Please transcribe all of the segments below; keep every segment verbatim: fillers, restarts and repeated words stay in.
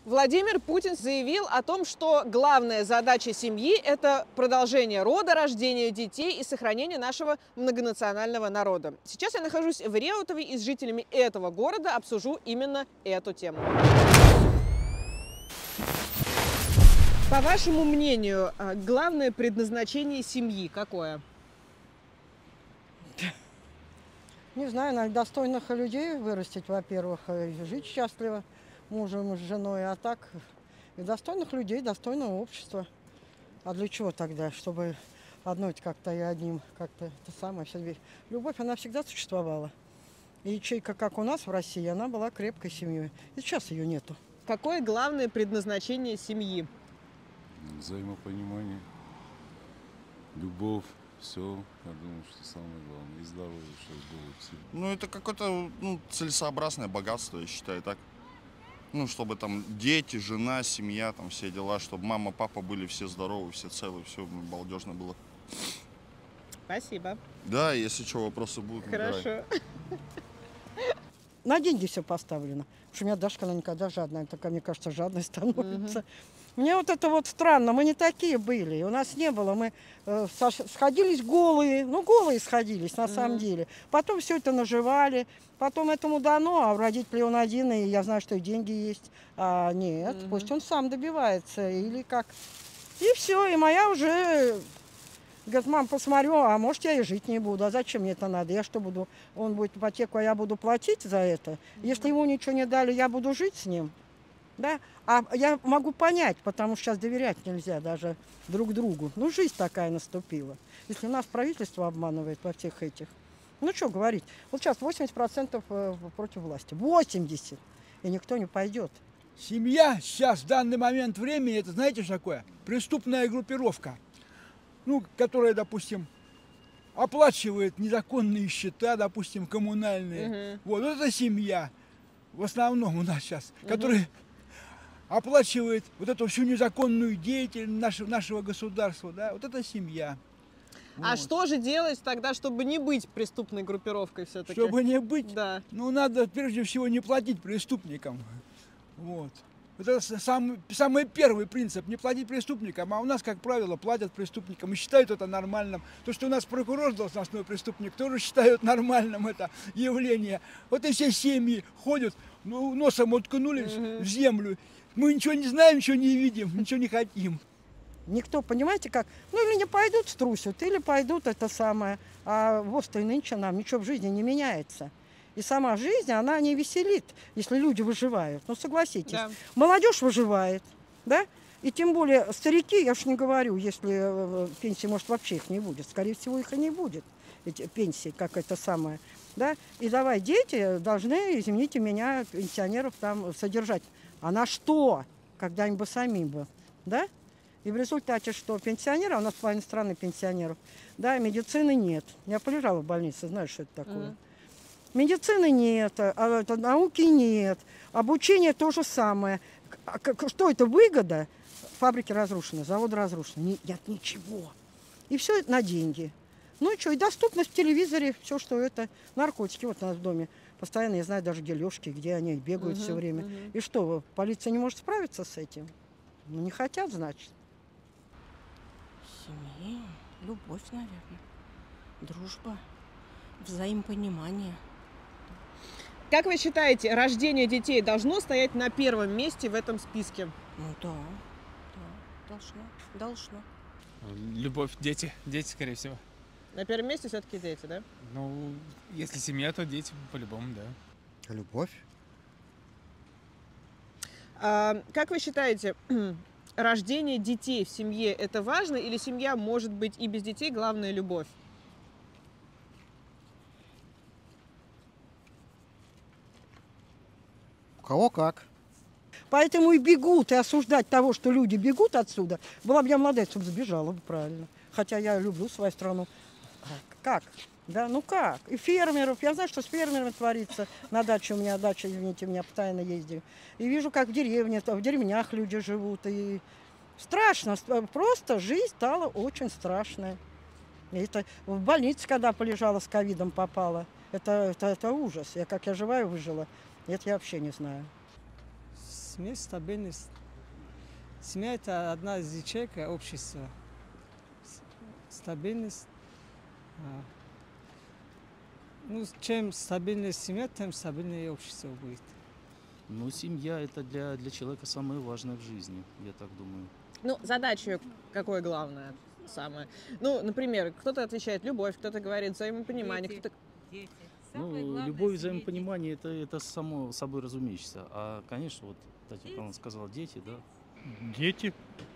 Владимир Путин заявил о том, что главная задача семьи – это продолжение рода, рождение детей и сохранение нашего многонационального народа. Сейчас я нахожусь в Реутове и с жителями этого города обсужу именно эту тему. По вашему мнению, главное предназначение семьи какое? Не знаю, надо достойных людей вырастить, во-первых, и жить счастливо мужем и с женой, а так и достойных людей, достойного общества. А для чего тогда? Чтобы одной как-то и одним как-то это самое все. Любовь, она всегда существовала. И ячейка, как у нас в России, она была крепкой семьей. И сейчас ее нету. Какое главное предназначение семьи? Взаимопонимание, любовь, все, я думаю, что самое главное, и здоровье, чтобы было всегда. Ну, это какое-то ну, целесообразное богатство, я считаю, так. Ну, чтобы там дети, жена, семья, там все дела, чтобы мама, папа были все здоровы, все целы, все балдежно было. Спасибо. Да, если что, вопросы будут, Хорошо. На деньги все поставлено. Потому что у меня Дашка, она никогда жадная, такая, мне кажется, жадной становится. Угу. Мне вот это вот странно, мы не такие были, у нас не было, мы э, сходились голые, ну голые сходились на mm-hmm. самом деле. Потом все это наживали, потом этому дано, а у родителей он один, и я знаю, что и деньги есть. А нет, mm-hmm. пусть он сам добивается, или как. И все, и моя уже говорит: мам, посмотрю, а может я и жить не буду, а зачем мне это надо? Я что буду, он будет ипотеку, а я буду платить за это? Mm-hmm. Если ему ничего не дали, я буду жить с ним? Да? А я могу понять, потому что сейчас доверять нельзя даже друг другу. Ну, жизнь такая наступила. Если нас правительство обманывает во всех этих. Ну, что говорить. Вот сейчас восемьдесят процентов против власти. восемьдесят! И никто не пойдет. Семья сейчас, в данный момент времени, это знаете, что такое? Преступная группировка. Ну, которая, допустим, оплачивает незаконные счета, допустим, коммунальные. Угу. Вот, вот это семья. В основном у нас сейчас. Угу. Которые оплачивает вот эту всю незаконную деятельность нашего, нашего государства, да, вот это семья. А вот. Что же делать тогда, чтобы не быть преступной группировкой все-таки? Чтобы не быть? Да. Ну, надо прежде всего не платить преступникам. Вот. Это самый, самый первый принцип, не платить преступникам, а у нас, как правило, платят преступникам и считают это нормальным. То, что у нас прокурор должностной преступник, тоже считают нормальным это явление. Вот и все семьи ходят, ну, носом уткнулись mm-hmm. в землю. Мы ничего не знаем, ничего не видим, ничего не хотим. Никто, понимаете, как? Ну, или не пойдут струсят, или пойдут это самое. А вот-то и нынче нам ничего в жизни не меняется. И сама жизнь, она не веселит, если люди выживают. Ну, согласитесь. Да. Молодежь выживает, да? И тем более старики, я уж не говорю, если пенсии, может, вообще их не будет. Скорее всего, их и не будет, эти пенсии, как это самое. Да? И давай, дети должны, извините меня, пенсионеров там содержать. А на что? Когда-нибудь бы самим бы, да? И в результате что? Пенсионеры, у нас половина страны пенсионеров, да, медицины нет. Я полежала в больнице, знаешь, что это такое? Mm-hmm. Медицины нет, а, это, науки нет, обучение то же самое. А, как, что это, выгода? Фабрики разрушены, заводы разрушены, нет ничего. И все это на деньги. Ну и что, и доступность в телевизоре, все, что это, наркотики вот у нас в доме. Постоянно, я знаю даже, где Лёшки, где они бегают uh-huh, все время. Uh-huh. И что, полиция не может справиться с этим? Ну, не хотят, значит. Семья, любовь, наверное, дружба, взаимопонимание. Как вы считаете, рождение детей должно стоять на первом месте в этом списке? Ну да, да, должно, должно. Любовь, дети, дети, скорее всего. На первом месте все-таки дети, да? Ну, если семья, то дети по-любому, да. Любовь. А, как вы считаете, рождение детей в семье – это важно, или семья может быть и без детей, главное – любовь? У кого как. Поэтому и бегут, и осуждать того, что люди бегут отсюда. Была бы я молодая, чтобы сбежала бы, правильно. Хотя я люблю свою страну. Как? Да, ну как? И фермеров. Я знаю, что с фермерами творится. На даче у меня дача, извините, меня постоянно ездили. И вижу, как в деревне, в деревнях люди живут. И страшно. Просто жизнь стала очень страшная. И это в больнице, когда полежала, с ковидом попала. Это, это, это ужас. Я как я жива и выжила. Это я вообще не знаю. Семья, стабильность. Семья – это одна из ячеек общества. Стабильность. А, ну, чем стабильнее семья, тем стабильнее общество будет. Ну, семья – это для, для человека самое важное в жизни, я так думаю. Ну, задача какое главное самое? Ну, например, кто-то отвечает любовь, кто-то говорит взаимопонимание, Дети. кто-то... Дети. Ну, Самое главное любовь, в семье взаимопонимание – это, это само собой разумеется. А, конечно, вот Татьяна Павловна сказала, дети, да. Дети.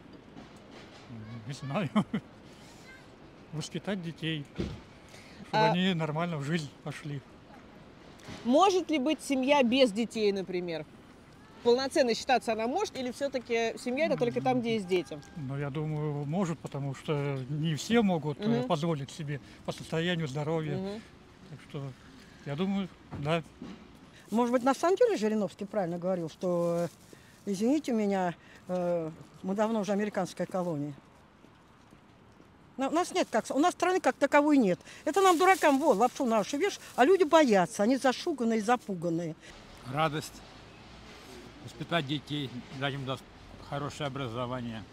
Не знаю. Воспитать детей, чтобы А- они нормально в жизнь пошли. Может ли быть семья без детей, например? Полноценно считаться она может, или все-таки семья это только там, где есть дети? Но я думаю, может, потому что не все могут э, Мгм. позволить себе по состоянию здоровья. Мгм. Так что, я думаю, да. Может быть, на самом деле Жириновский правильно говорил, что, э, извините меня, э, мы давно уже американская колония. На- У нас нет как, у нас страны как таковой нет. Это нам, дуракам, вот, лапшу на уши вешают, а люди боятся, они зашуганные и запуганные. Радость, воспитать детей, дать им дос- хорошее образование,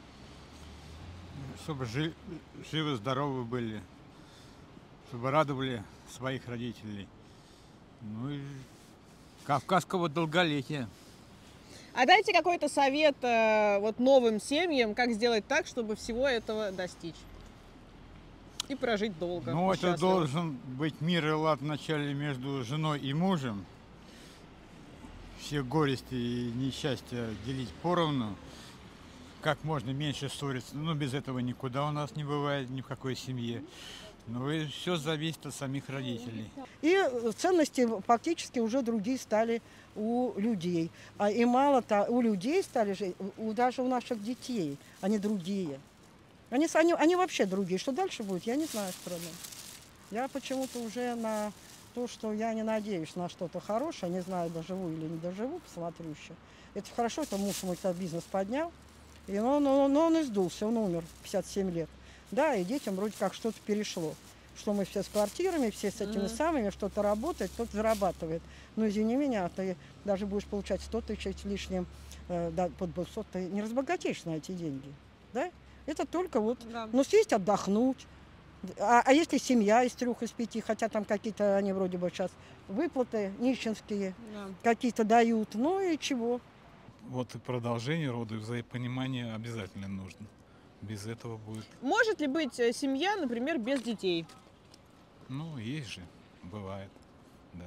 чтобы жи- живы, здоровы были, чтобы радовали своих родителей. Ну и кавказского долголетия. А дайте какой-то совет э, вот новым семьям, как сделать так, чтобы всего этого достичь и прожить долго. Ну, и это счастливо. должен быть мир и лад вначале между женой и мужем. Все горести и несчастья делить поровну. Как можно меньше ссориться. Ну, без этого никуда у нас не бывает, ни в какой семье. Ну и все зависит от самих родителей. И э, ценности фактически уже другие стали у людей. А и мало-то у людей стали же, у, даже у наших детей, они другие. Они, с- они, они вообще другие. Что дальше будет, я не знаю страны. Я почему-то уже на то, что я не надеюсь на что-то хорошее, не знаю, доживу или не доживу, посмотрю еще. Это хорошо, это муж мой этот бизнес поднял, и он, он, он и сдулся, он умер в пятьдесят семь лет. Да, и детям вроде как что-то перешло. Что мы все с квартирами, все с этими Мгм. самыми, что-то работает, кто-то зарабатывает. Но извини меня, ты даже будешь получать сто тысяч с лишним, э, да, под двухсот, ты не разбогатеешь на эти деньги. Да? Это только вот, Да. ну, съесть, отдохнуть. А, а если семья из трех, из пяти, хотя там какие-то они вроде бы сейчас выплаты нищенские Да. какие-то дают, ну и чего? Вот и продолжение рода и взаимопонимание обязательно нужно. Без этого будет... Может ли быть э, семья, например, без детей? Ну, есть же, бывает, да.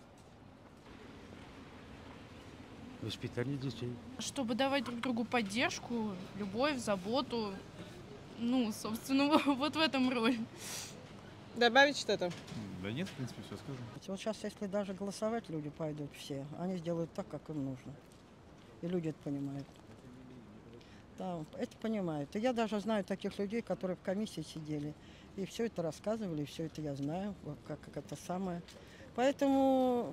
Воспитание детей. Чтобы давать друг другу поддержку, любовь, заботу. Ну, собственно, вот в этом роль. Добавить что-то? Да нет, в принципе, все сказано. Вот сейчас, если даже голосовать люди пойдут все, они сделают так, как им нужно. И люди это понимают. Да, это понимают. И я даже знаю таких людей, которые в комиссии сидели. И все это рассказывали, и все это я знаю, вот как, как это самое. Поэтому,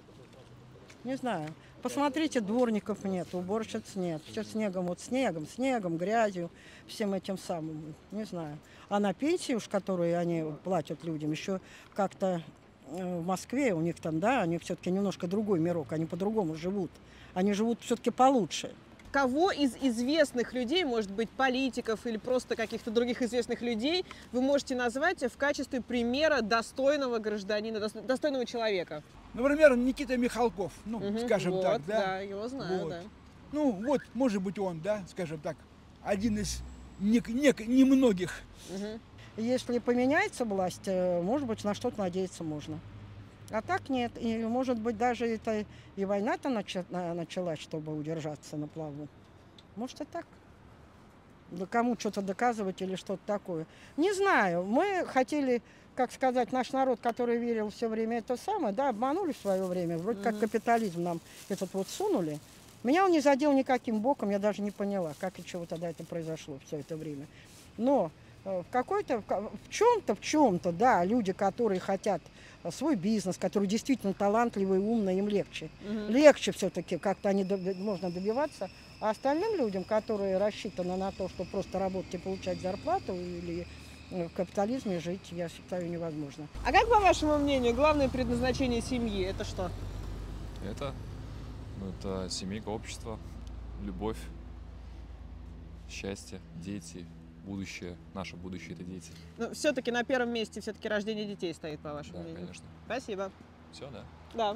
не знаю, посмотрите, дворников нет, уборщиц нет. Все снегом, вот снегом, снегом, грязью, всем этим самым, не знаю. А на пенсии уж, которые они платят людям, еще как-то э, в Москве у них там, да, они все-таки немножко другой мирок, они по-другому живут. Они живут все-таки получше. Кого из известных людей, может быть, политиков или просто каких-то других известных людей, вы можете назвать в качестве примера достойного гражданина, дос- достойного человека? Например, Никита Михалков, ну, Мгм, скажем вот, так, да? да, его знаю, Вот. да. Ну, вот, может быть, он, да, скажем так, один из не- не- немногих. Мгм. Если поменяется власть, э, может быть, на что-то надеяться можно. А так нет. И, может быть, даже это и война-то нача- на- началась, чтобы удержаться на плаву. Может, и так. Да кому что-то доказывать или что-то такое. Не знаю. Мы хотели, как сказать, наш народ, который верил все время это самое, да, обманули в свое время. Вроде как Мгм. капитализм нам этот вот сунули. Меня он не задел никаким боком, я даже не поняла, как и чего тогда это произошло все это время. Но э, в какой-то, в ка- в чем-то, в чем-то, да, люди, которые хотят э, свой бизнес, которые действительно талантливые, умные, им легче. Мгм. Легче все-таки как-то они доби- можно добиваться. А остальным людям, которые рассчитаны на то, что просто работать и получать зарплату или э, в капитализме жить, я считаю, невозможно. А как, по вашему мнению, главное предназначение семьи – это что? Это Ну, это семейка, общество, любовь, счастье, дети, будущее. Наше будущее — это дети. Ну, все-таки на первом месте все-таки рождение детей стоит, по вашему Да, мнению. конечно. Спасибо. Все, да? Да.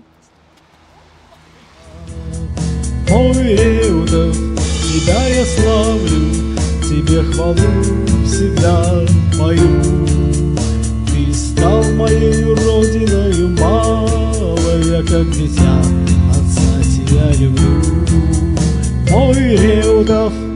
Мой Реутов, тебя я славлю, тебе хвалу всегда пою. Ты стал моей родиною, малая, как дитя, отца тебя люблю. Мой Реутов,